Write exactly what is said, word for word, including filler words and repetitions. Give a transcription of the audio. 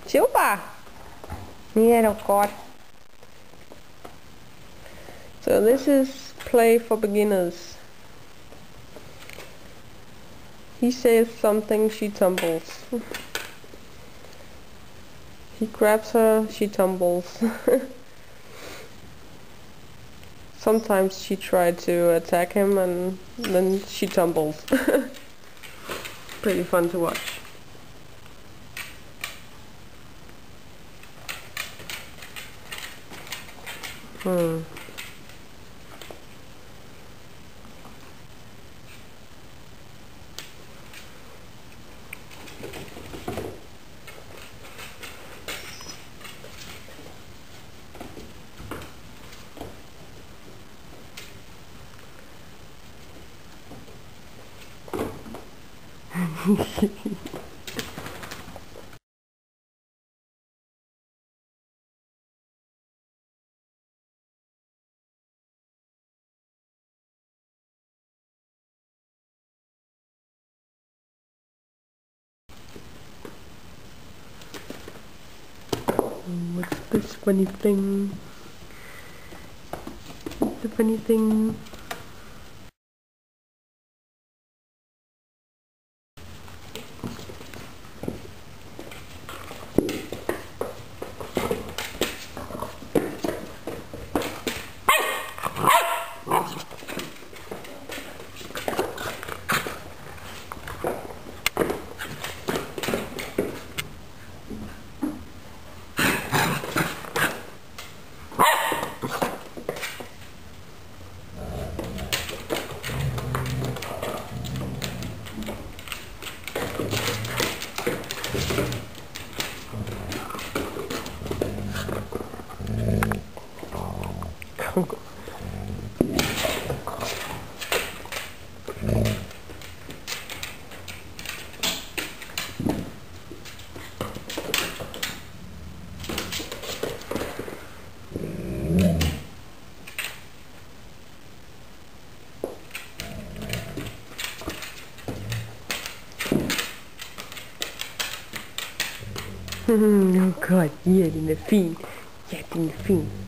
Super! Yeah, oh god. So this is play for beginners. He says something, she tumbles. He grabs her, she tumbles. Sometimes she tried to attack him and then she tumbles. Pretty fun to watch. Hmm. What's this funny thing? The funny thing. Oh god, ja, den er fin. Ja, den er fin.